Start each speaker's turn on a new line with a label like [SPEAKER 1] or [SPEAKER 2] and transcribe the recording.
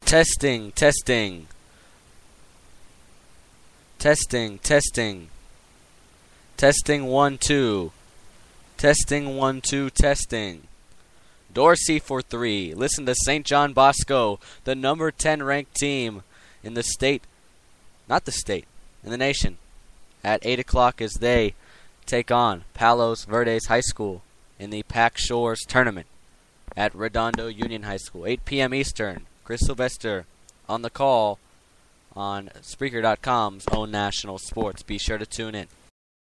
[SPEAKER 1] Testing, testing. Testing, testing. Testing 1 2. Testing 1 2 testing. Dorsey for 3. Listen to St. John Bosco, the number 10 ranked team in the state, not the state, in the nation, at 8 o'clock as they take on Palos Verdes High School in the Pac Shores tournament at Redondo Union High School. 8 p.m. Eastern. Chris Sylvester on the call on Spreaker.com's own national sports. Be sure to tune in.